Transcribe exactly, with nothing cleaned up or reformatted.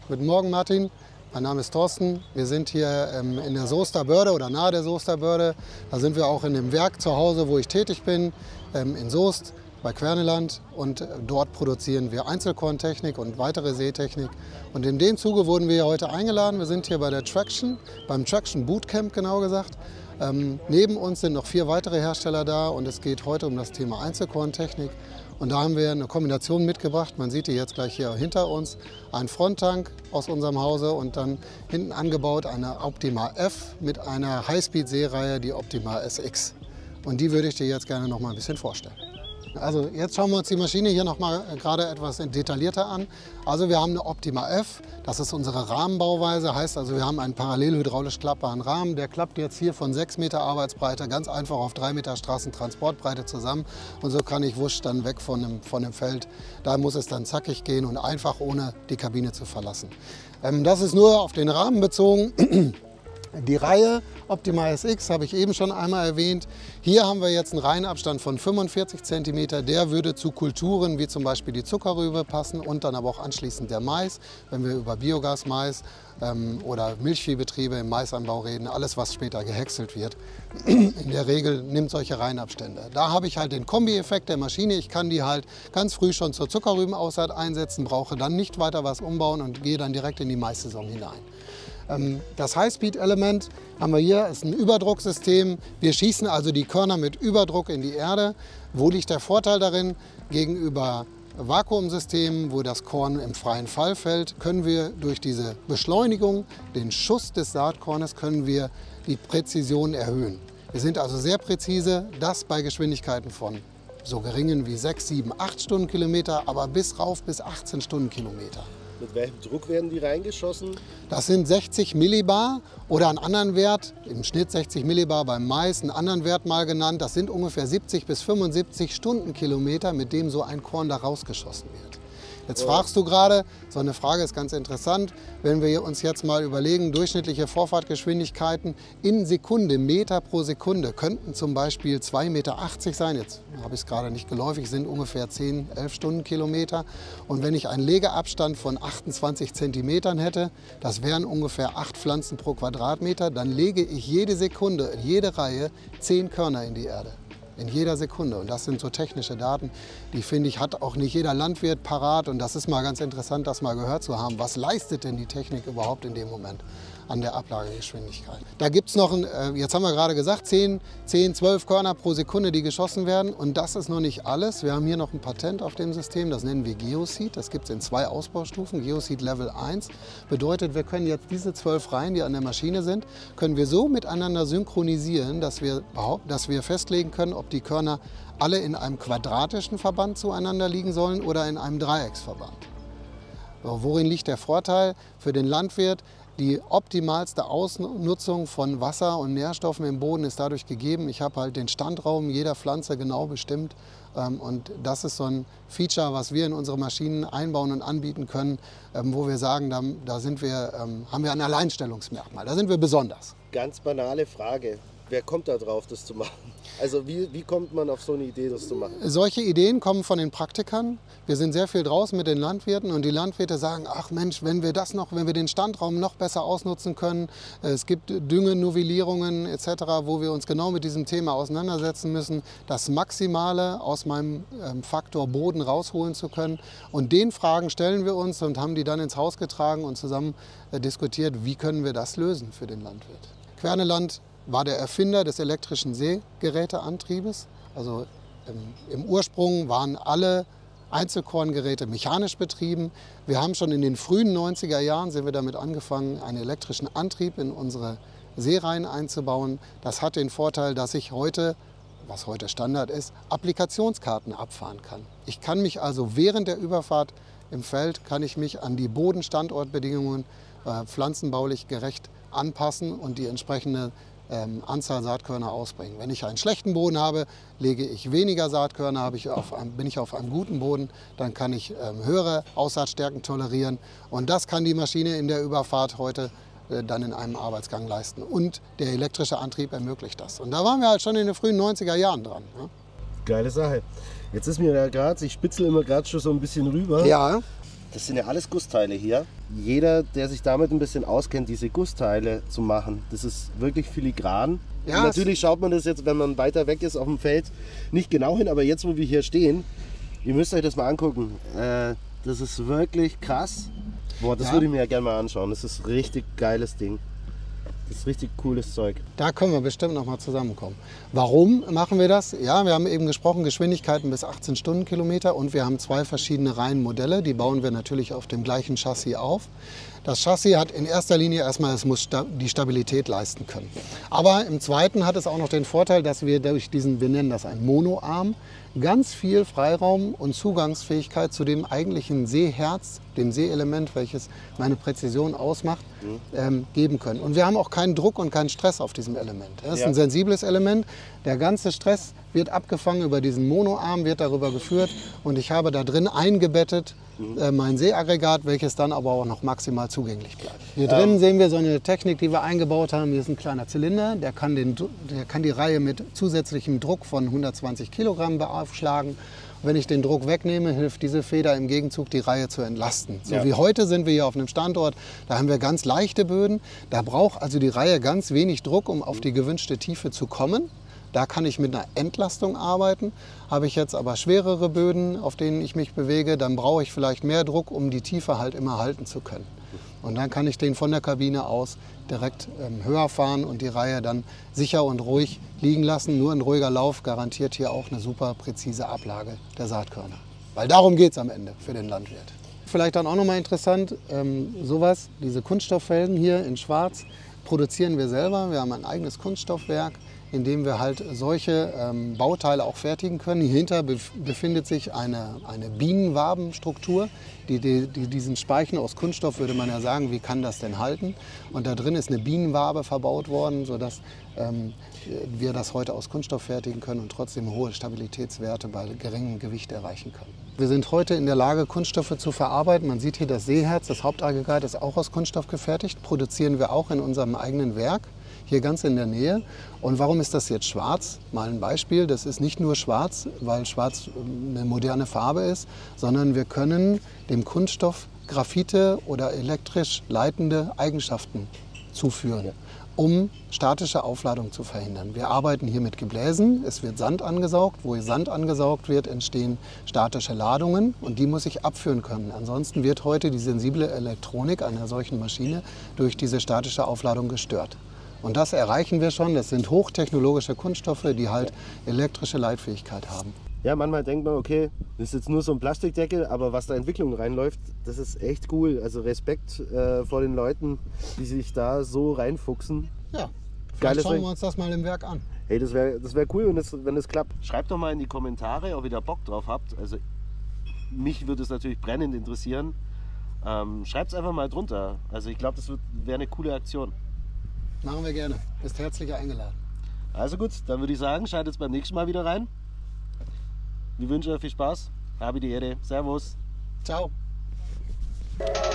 Guten Morgen, Martin. Mein Name ist Thorsten. Wir sind hier ähm, in der Soester Börde oder nahe der Soester Börde. Da sind wir auch in dem Werk zu Hause, wo ich tätig bin, ähm, in Soest bei Querneland. Und äh, dort produzieren wir Einzelkorntechnik und weitere Seetechnik. Und in dem Zuge wurden wir heute eingeladen. Wir sind hier bei der Traction, beim Traction Bootcamp genau gesagt. Ähm, neben uns sind noch vier weitere Hersteller da und es geht heute um das Thema Einzelkorntechnik. Und da haben wir eine Kombination mitgebracht. Man sieht die jetzt gleich hier hinter uns. Ein Fronttank aus unserem Hause und dann hinten angebaut eine Optima F mit einer Highspeed-Seereihe, die Optima S X. Und die würde ich dir jetzt gerne noch mal ein bisschen vorstellen. Also jetzt schauen wir uns die Maschine hier noch mal gerade etwas detaillierter an. Also wir haben eine Optima F, das ist unsere Rahmenbauweise, heißt also wir haben einen parallel hydraulisch klappbaren Rahmen. Der klappt jetzt hier von sechs Meter Arbeitsbreite ganz einfach auf drei Meter Straßentransportbreite zusammen. Und so kann ich wusch dann weg von dem, von dem Feld. Da muss es dann zackig gehen und einfach ohne die Kabine zu verlassen. Ähm, das ist nur auf den Rahmen bezogen. Die Reihe Optima S X habe ich eben schon einmal erwähnt. Hier haben wir jetzt einen Reihenabstand von fünfundvierzig Zentimeter. Der würde zu Kulturen wie zum Beispiel die Zuckerrübe passen und dann aber auch anschließend der Mais, wenn wir über Biogas-Mais ähm, oder Milchviehbetriebe im Maisanbau reden, alles was später gehäckselt wird. In der Regel nimmt solche Reihenabstände. Da habe ich halt den Kombi-Effekt der Maschine. Ich kann die halt ganz früh schon zur Zuckerrübenaussaat einsetzen, brauche dann nicht weiter was umbauen und gehe dann direkt in die Maissaison hinein. Das Highspeed-Element haben wir hier, ist ein Überdrucksystem. Wir schießen also die Körner mit Überdruck in die Erde. Wo liegt der Vorteil darin? Gegenüber Vakuumsystemen, wo das Korn im freien Fall fällt, können wir durch diese Beschleunigung, den Schuss des Saatkornes, können wir die Präzision erhöhen. Wir sind also sehr präzise, das bei Geschwindigkeiten von so geringen wie sechs, sieben, acht Stundenkilometer, aber bis rauf bis achtzehn Stundenkilometer. Mit welchem Druck werden die reingeschossen? Das sind sechzig Millibar oder einen anderen Wert, im Schnitt sechzig Millibar beim Mais, einen anderen Wert mal genannt. Das sind ungefähr siebzig bis fünfundsiebzig Stundenkilometer, mit dem so ein Korn da rausgeschossen wird. Jetzt fragst du gerade, so eine Frage ist ganz interessant, wenn wir uns jetzt mal überlegen, durchschnittliche Vorfahrtgeschwindigkeiten in Sekunde, Meter pro Sekunde, könnten zum Beispiel zwei Meter achtzig sein, jetzt habe ich es gerade nicht geläufig, sind ungefähr zehn, elf Stundenkilometer. Und wenn ich einen Legeabstand von achtundzwanzig Zentimetern hätte, das wären ungefähr acht Pflanzen pro Quadratmeter, dann lege ich jede Sekunde, jede Reihe zehn Körner in die Erde. In jeder Sekunde. Und das sind so technische Daten, die, finde ich, hat auch nicht jeder Landwirt parat. Und das ist mal ganz interessant, das mal gehört zu haben. Was leistet denn die Technik überhaupt in dem Moment an der Ablagegeschwindigkeit? Da gibt es noch, ein, jetzt haben wir gerade gesagt, zehn, zwölf Körner pro Sekunde, die geschossen werden. Und das ist noch nicht alles. Wir haben hier noch ein Patent auf dem System, das nennen wir Geoseed. Das gibt es in zwei Ausbaustufen. Geoseed Level eins bedeutet, wir können jetzt diese zwölf Reihen, die an der Maschine sind, können wir so miteinander synchronisieren, dass wir, dass wir festlegen können, ob die Körner alle in einem quadratischen Verband zueinander liegen sollen oder in einem Dreiecksverband. So, worin liegt der Vorteil für den Landwirt? Die optimalste Ausnutzung von Wasser und Nährstoffen im Boden ist dadurch gegeben. Ich habe halt den Standraum jeder Pflanze genau bestimmt. Und das ist so ein Feature, was wir in unsere Maschinen einbauen und anbieten können, wo wir sagen, da, da sind wir, haben wir ein Alleinstellungsmerkmal. Da sind wir besonders. Ganz banale Frage. Wer kommt da drauf, das zu machen? Also wie, wie kommt man auf so eine Idee, das zu machen? Solche Ideen kommen von den Praktikern. Wir sind sehr viel draußen mit den Landwirten und die Landwirte sagen, ach Mensch, wenn wir das noch, wenn wir den Standraum noch besser ausnutzen können, es gibt Düngenovellierungen et cetera, wo wir uns genau mit diesem Thema auseinandersetzen müssen, das Maximale aus meinem Faktor Boden rausholen zu können. Und den Fragen stellen wir uns und haben die dann ins Haus getragen und zusammen diskutiert, wie können wir das lösen für den Landwirt. Querneland war der Erfinder des elektrischen Sägeräteantriebes. Also im, im Ursprung waren alle Einzelkorngeräte mechanisch betrieben. Wir haben schon in den frühen neunziger Jahren sind wir damit angefangen, einen elektrischen Antrieb in unsere Säreihen einzubauen. Das hat den Vorteil, dass ich heute, was heute Standard ist, Applikationskarten abfahren kann. Ich kann mich also während der Überfahrt im Feld, kann ich mich an die Bodenstandortbedingungen äh, pflanzenbaulich gerecht anpassen und die entsprechende Ähm, Anzahl Saatkörner ausbringen. Wenn ich einen schlechten Boden habe, lege ich weniger Saatkörner, habe ich auf einem, bin ich auf einem guten Boden, dann kann ich ähm, höhere Aussaatstärken tolerieren und das kann die Maschine in der Überfahrt heute äh, dann in einem Arbeitsgang leisten und der elektrische Antrieb ermöglicht das. Und da waren wir halt schon in den frühen neunziger Jahren dran. Ne? Geile Sache. Jetzt ist mir da gerade, ich spitzel immer gerade schon so ein bisschen rüber. Ja. Das sind ja alles Gussteile hier. Jeder, der sich damit ein bisschen auskennt, diese Gussteile zu machen, das ist wirklich filigran. Ja, natürlich schaut man das jetzt, wenn man weiter weg ist auf dem Feld, nicht genau hin, aber jetzt, wo wir hier stehen, ihr müsst euch das mal angucken. Äh, das ist wirklich krass. Boah, das ja. würde ich mir ja gerne mal anschauen. Das ist ein richtig geiles Ding. Das ist richtig cooles Zeug. Da können wir bestimmt noch mal zusammenkommen. Warum machen wir das? Ja, wir haben eben gesprochen, Geschwindigkeiten bis achtzehn Stundenkilometer und wir haben zwei verschiedene Reihenmodelle. Die bauen wir natürlich auf dem gleichen Chassis auf. Das Chassis hat in erster Linie erstmal, es muss die Stabilität leisten können. Aber im zweiten hat es auch noch den Vorteil, dass wir durch diesen, wir nennen das einen Monoarm, ganz viel Freiraum und Zugangsfähigkeit zu dem eigentlichen Seeherz, dem Seeelement, welches meine Präzision ausmacht, mhm. ähm, geben können. Und wir haben auch keinen Druck und keinen Stress auf diesem Element. Das ist ja. ein sensibles Element. Der ganze Stress wird abgefangen über diesen Monoarm, wird darüber geführt und ich habe da drin eingebettet mhm. äh, mein Seeaggregat, welches dann aber auch noch maximal zugänglich bleibt. Hier ja. drin sehen wir so eine Technik, die wir eingebaut haben. Hier ist ein kleiner Zylinder, der kann, den, der kann die Reihe mit zusätzlichem Druck von hundertzwanzig Kilogramm beaufschlagen. Wenn ich den Druck wegnehme, hilft diese Feder im Gegenzug, die Reihe zu entlasten. So ja. wie heute sind wir hier auf einem Standort, da haben wir ganz leichte Böden. Da braucht also die Reihe ganz wenig Druck, um auf die gewünschte Tiefe zu kommen. Da kann ich mit einer Entlastung arbeiten. Habe ich jetzt aber schwerere Böden, auf denen ich mich bewege, dann brauche ich vielleicht mehr Druck, um die Tiefe halt immer halten zu können. Und dann kann ich den von der Kabine aus direkt ähm, höher fahren und die Reihe dann sicher und ruhig liegen lassen. Nur ein ruhiger Lauf garantiert hier auch eine super präzise Ablage der Saatkörner. Weil darum geht es am Ende für den Landwirt. Vielleicht dann auch nochmal interessant, ähm, sowas, diese Kunststofffelgen hier in Schwarz produzieren wir selber. Wir haben ein eigenes Kunststoffwerk, in dem wir halt solche ähm, Bauteile auch fertigen können. Hierhinter bef befindet sich eine, eine Bienenwabenstruktur. Die, die, die, diesen Speichen aus Kunststoff würde man ja sagen, wie kann das denn halten? Und da drin ist eine Bienenwabe verbaut worden, sodass ähm, wir das heute aus Kunststoff fertigen können und trotzdem hohe Stabilitätswerte bei geringem Gewicht erreichen können. Wir sind heute in der Lage, Kunststoffe zu verarbeiten. Man sieht hier das Seeherz, das Hauptaggregat ist auch aus Kunststoff gefertigt. Produzieren wir auch in unserem eigenen Werk, hier ganz in der Nähe. Und warum ist das jetzt schwarz? Mal ein Beispiel, das ist nicht nur schwarz, weil schwarz eine moderne Farbe ist, sondern wir können dem Kunststoff Graphite oder elektrisch leitende Eigenschaften zuführen, um statische Aufladung zu verhindern. Wir arbeiten hier mit Gebläsen, es wird Sand angesaugt. Wo Sand angesaugt wird, entstehen statische Ladungen und die muss ich abführen können. Ansonsten wird heute die sensible Elektronik einer solchen Maschine durch diese statische Aufladung gestört. Und das erreichen wir schon. Das sind hochtechnologische Kunststoffe, die halt elektrische Leitfähigkeit haben. Ja, manchmal denkt man, okay, das ist jetzt nur so ein Plastikdeckel, aber was da Entwicklung reinläuft, das ist echt cool. Also Respekt äh, vor den Leuten, die sich da so reinfuchsen. Ja, vielleicht schauen wir uns das mal im Werk an. Hey, das wäre das wär cool, wenn es wenn das klappt. Schreibt doch mal in die Kommentare, ob ihr da Bock drauf habt. Also mich würde es natürlich brennend interessieren. Ähm, Schreibt es einfach mal drunter. Also ich glaube, das wäre eine coole Aktion. Machen wir gerne. Bist herzlich eingeladen. Also gut, dann würde ich sagen, schaltet beim nächsten Mal wieder rein. Wir wünschen euch viel Spaß. Habe die Ehre. Servus. Ciao.